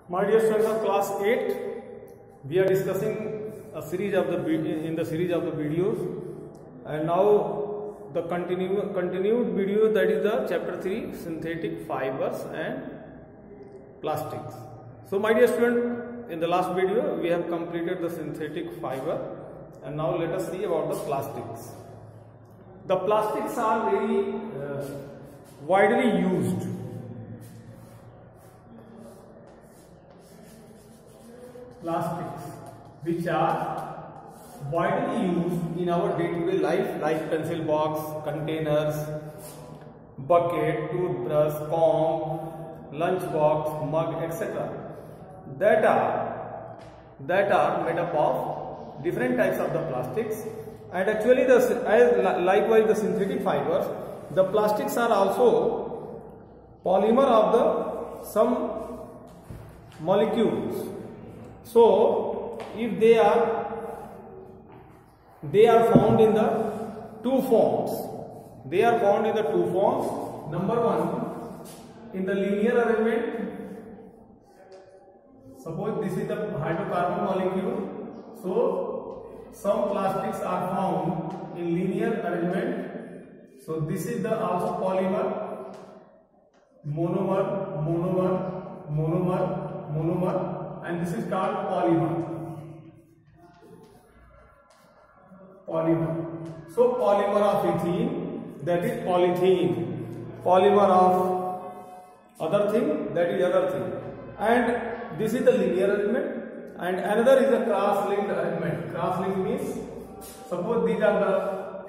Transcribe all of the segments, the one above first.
My dear students of class 8, we are discussing a series of the videos, and now the continued video, that is the chapter 3, synthetic fibers and plastics. So my dear student, in the last video we have completed the synthetic fiber, and now let us see about the plastics. The plastics are very widely used. Plastics which are widely used in our day-to-day life, like pencil box, containers, bucket, toothbrush, comb, lunch box, mug, etc. that are made up of different types of the plastics. And actually likewise the synthetic fibers, the plastics are also polymer of the some molecules. So if they are found in the two forms. They are found in the two forms. Number one, in the linear arrangement. Suppose this is the hydrocarbon molecule. So some plastics are found in linear arrangement. So this is the also polymer, monomer, monomer, monomer, monomer. And this is called polymer. So polymer of ethene, that is polythene. Polymer of other thing, that is other thing. And this is the linear arrangement. And another is the cross-linked arrangement. Cross-linked means, suppose these are the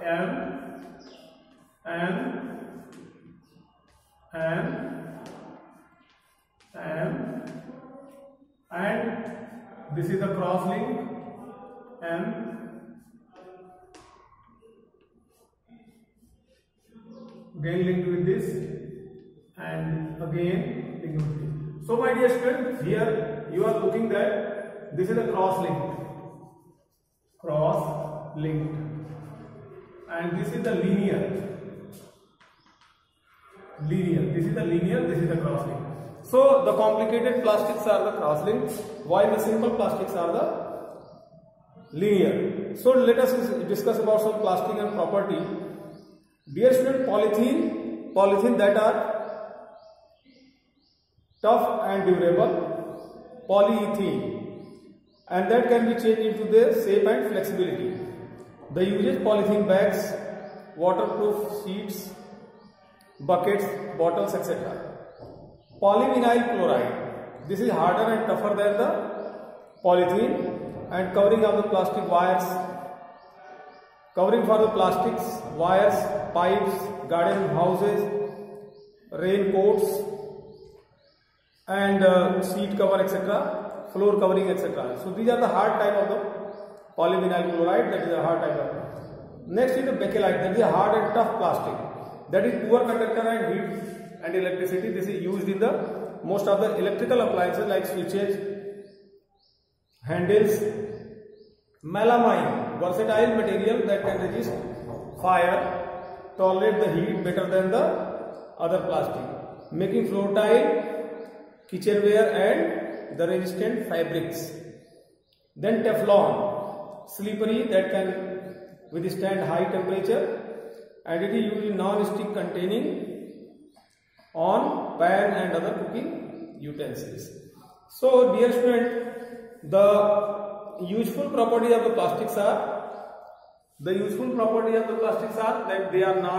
and this is the cross link M, again linked with this, and again linked with this. So my dear students, here you are looking that this is the cross linked, and this is the linear. This is the linear, this is the cross link. So the complicated plastics are the cross-linked, while the simple plastics are the linear. So let us discuss about some plastic and property. Dear student, polythene that are tough and durable, polyethylene, and that can be changed into their shape and flexibility. The uses: polythene bags, waterproof sheets, buckets, bottles, etc. Polyvinyl chloride, this is harder and tougher than the polythene, and covering of the plastic wires, covering for the plastics, wires, pipes, garden houses, raincoats, and seat cover, etc., floor covering, etc. So these are the hard type of the polyvinyl chloride, that is a hard type of. Next is the bakelite, that is a hard and tough plastic, that is poor conductor and heat and electricity. This is used in the most of the electrical appliances like switches, handles. Melamine, versatile material that can resist fire, tolerate the heat better than the other plastic, making floor tile, kitchenware and the resistant fabrics. Then Teflon, slippery, that can withstand high temperature, and it is used in non-stick containing on pan and other cooking utensils. So dear student, the useful properties of the plastics are that they are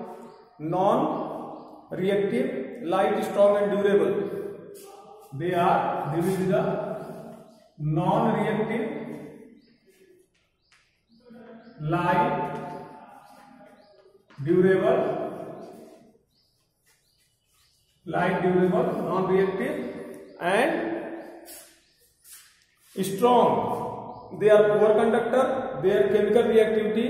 non-reactive, light, strong and durable. This is the non-reactive, light, durable, non-reactive and strong. They are poor conductor. Their chemical reactivity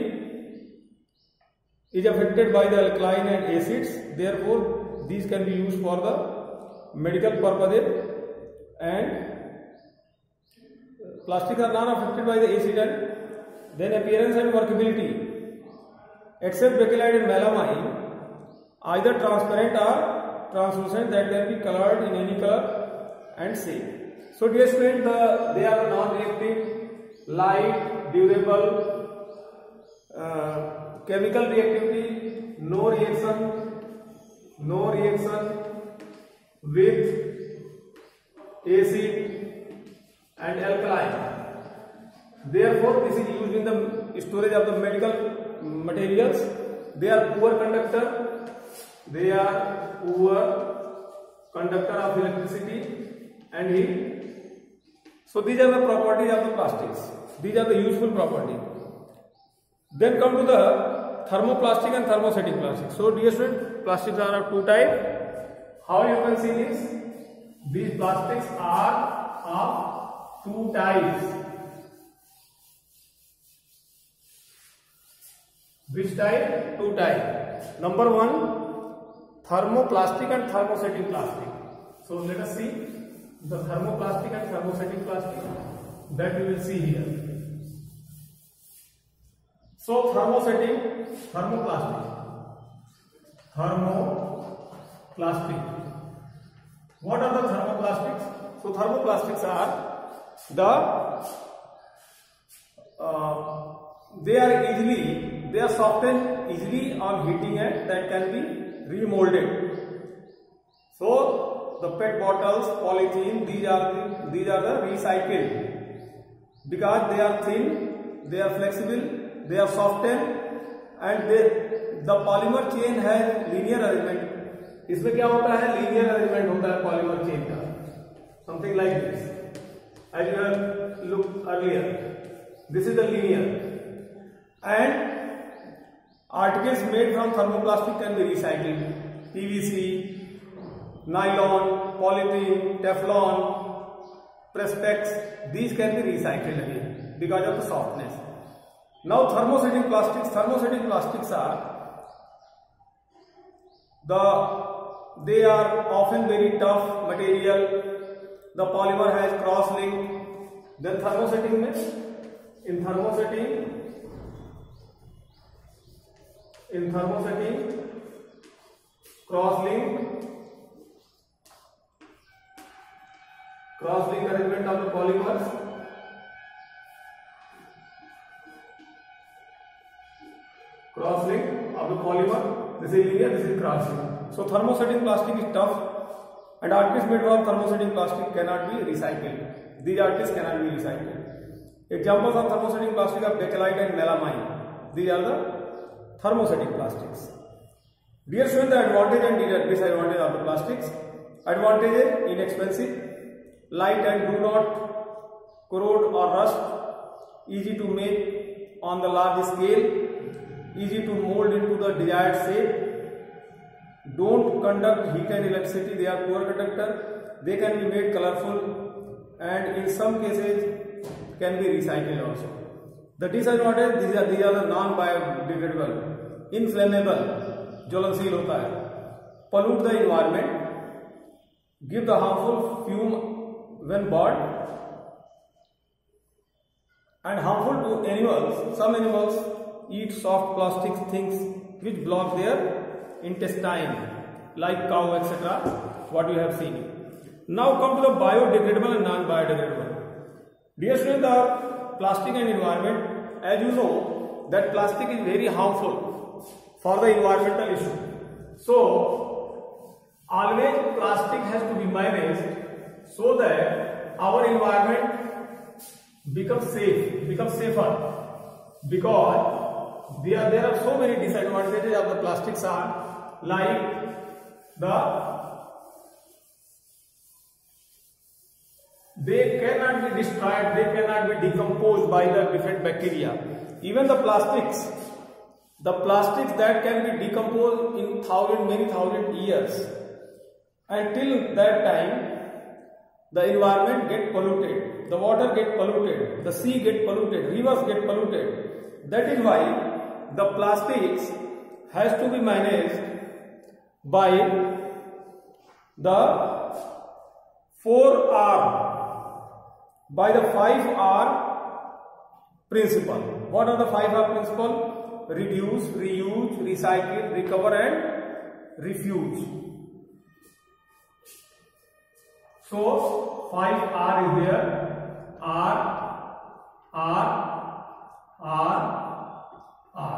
is affected by the alkaline and acids. Therefore, these can be used for the medical purposes. And plastics are not affected by the acid. And then appearance and workability. Except bakelite and melamine, either transparent or translucent, that can be colored in any color and shape. So dear student, they are non-reactive, light, durable, chemical reactivity, no reaction with acid and alkaline. Therefore, this is used in the storage of the medical materials. They are poor conductor. They are poor conductor of electricity and heat. So these are the properties of the plastics. These are the useful properties. Then come to the thermoplastic and thermostatic plastic. So dear student, plastics are of two types. How you can see this? These plastics are of two types. Which type? Two types. Number one, thermoplastic and thermostatic plastic. So let us see the thermoplastic and thermostatic plastic that we will see here. So thermoplastic. What are the thermoplastics? So thermoplastics are they are softened easily on heating and that can be remolded. So the PET bottles, polythene, these are the recycled because they are thin, they are flexible, they are softened and the polymer chain has linear arrangement. इसमें क्या होता है? Linear arrangement होता है polymer chain का. Something like this. As you have looked earlier, this is the linear. And articles made from thermoplastic can be recycled. PVC, nylon, polythene, Teflon, Prespex, these can be recycled again because of the softness. Now thermostatic plastics are they are often very tough material. The polymer has cross link. Then in thermosetting cross link arrangement of the polymers. Cross link of the polymer. This is linear, this is cross link. So thermosetting plastic is tough and articles made from thermosetting plastic cannot be recycled. These articles cannot be recycled. Examples of thermosetting plastic are bakelite and melamine. These are the thermosetting plastics. Dear students, the advantage and disadvantage of the plastics. Advantage is inexpensive, light and do not corrode or rust, easy to make on the large scale, easy to mold into the desired shape, don't conduct heat and electricity, they are poor conductor, they can be made colorful and in some cases can be recycled also. The disadvantage, these are the non-biodegradable, inflammable, ज्वलनशील होता है, pollute the environment, give the harmful fume when burned, and harmful to animals. Some animals eat soft plastic things which block their intestine, like cow, etc. What you have seen. Now come to the biodegradable and non-biodegradable. Dear students, the plastic and environment, as you know, that plastic is very harmful for the environmental issue. So always plastic has to be managed so that our environment becomes safer, because there are so many disadvantages of the plastics are like they cannot be destroyed, they cannot be decomposed by the different bacteria. Even the plastics that can be decomposed in many thousand years. Until that time, the environment get polluted, the water get polluted, the sea get polluted, rivers get polluted. That is why the plastics has to be managed by the 4R, by the 5R principle. What are the 5R principle? Reduce, reuse, recycle, recover and refuse. So 5 R is there. R, R, R, R.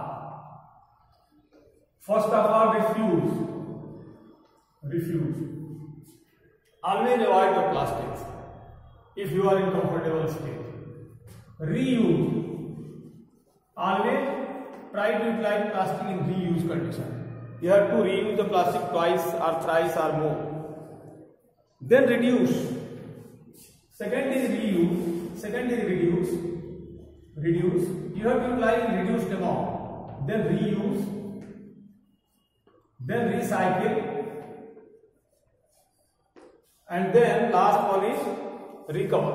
First of all, refuse. Refuse. Always avoid the plastics if you are in comfortable state. Reuse. Always try to utilize plastic in reuse condition. You have to reuse the plastic twice or thrice or more. Then reduce. Second is reuse. Second is reduce. Reduce. You have to utilize reduced amount. Then reuse. Then recycle. And then last one is recover.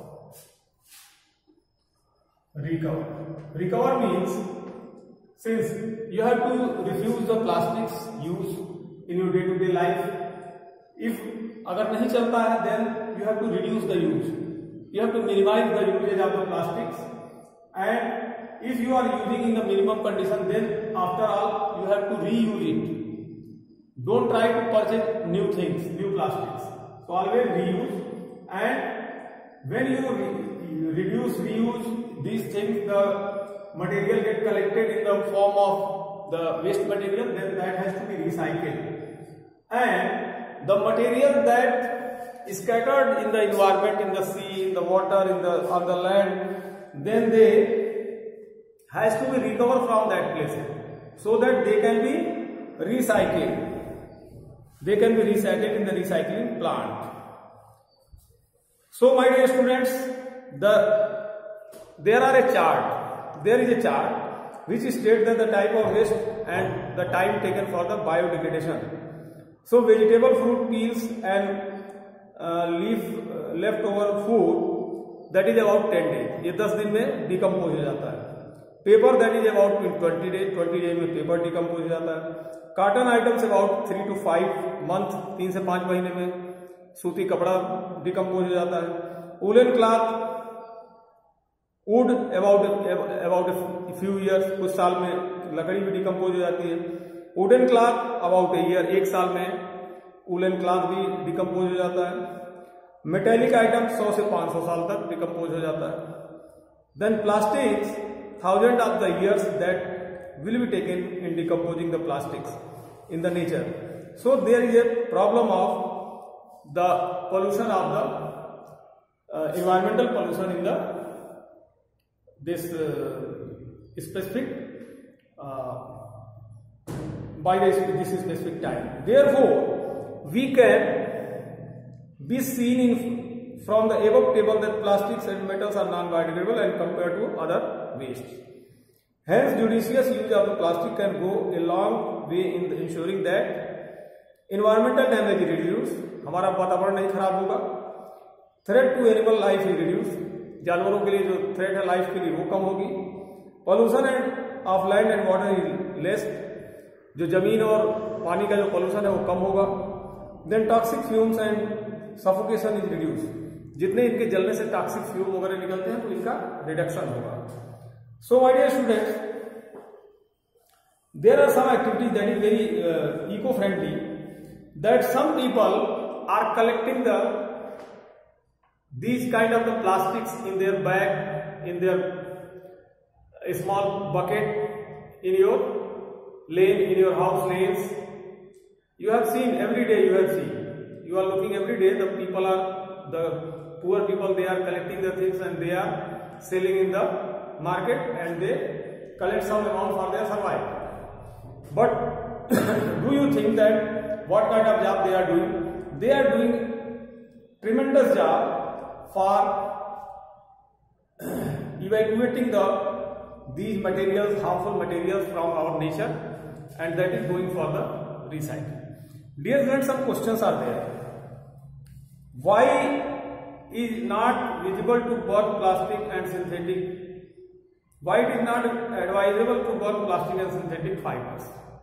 Recover. Recover means, since you have to refuse the plastics use in your day-to-day life, if agar nahi chalta hai, then you have to reduce the use. You have to minimize the usage of the plastics, and if you are using in the minimum condition, then after all you have to reuse it. Don't try to purchase new things, new plastics. So always reuse, and when you reduce, reuse these things, the material get collected in the form of the waste material, then that has to be recycled. And the material that is scattered in the environment, in the sea, in the water, on the land, then they has to be recovered from that place so that they can be recycled. They can be recycled in the recycling plant. So my dear students, there is a chart which states that the type of waste and the time taken for the biodegradation. So vegetable, fruit, peels and leftover food, that is about 10 days. ये 10 दिन में decompose हो जाता है. Paper, that is about 20 days. 20 days में paper decompose हो जाता है. Cotton items about 3 to 5 months, 3 से 5 महीने में सूती कपड़ा डिकम्पोज हो जाता है. Woollen cloth, wood about few years, कुछ साल में लकड़ी भी डिकम्पोज हो जाती है. Wooden cloth about a year, 1 साल में वुलन क्लॉथ भी डिकम्पोज हो जाता है. मेटेलिक आइटम 100 से 500 साल तक डिकम्पोज हो जाता है. Then plastics, 1000 of the years that will be taken in decomposing the plastics in the nature. So there is a problem of the pollution of the environmental pollution in the this specific by this specific time. Therefore, we can be seen from the above table that plastics and metals are non-biodegradable and compared to other waste. Hence, judicious use of the plastic can go a long way in ensuring that environmental damage is reduced. हमारा वातावरण नहीं खराब होगा. Threat to animal life is reduced. जानवरों के लिए जो threat है लाइफ के लिए वो कम होगी. Pollution of land and water is less. जो जमीन और पानी का जो पोल्यूशन है वो कम होगा. Then toxic fumes and suffocation is reduced. जितने इनके जलने से टॉक्सिक फ्यूम वगैरह निकलते हैं तो इनका रिडक्शन होगा. So my dear students, there are some activities that is very eco-friendly, that some people are collecting these kind of the plastics in their bag, in their small bucket, in your lane, in your house lanes. You have seen every day. You are looking every day. The poor people, they are collecting the things and they are selling in the market, and they collect some amount for their survival. But do you think that what kind of job they are doing? They are doing tremendous job for evacuating these materials, harmful materials from our nature, and that is going for the recycling. Dear friends, some questions are there. Why is not visible to burn plastic and synthetic? Why it is not advisable to burn plastic and synthetic fibers?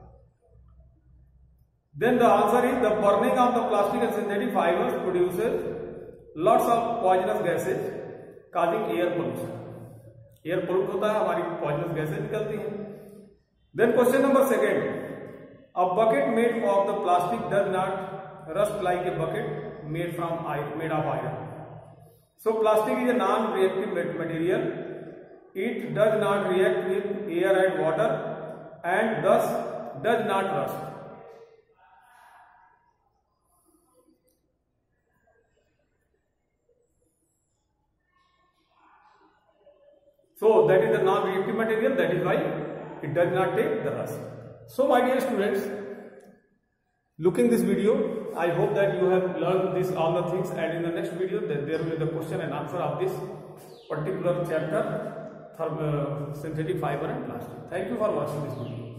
Then the answer is the burning of the plastic and synthetic fibers produces lots of poisonous gases causing air pollution. Air pollute होता है, हमारी poisonous gases निकलती हैं. Then question number 2. A bucket made of the plastic does not rust like a bucket made of iron. So plastic is a non-reactive material. It does not react with air and water and thus does not rust. So that is the non-reactive material, that is why it does not take the rust. So my dear students, looking this video, I hope that you have learned this all the things, and in the next video there will be the question and answer of this particular chapter, synthetic fiber and plastic. Thank you for watching this video.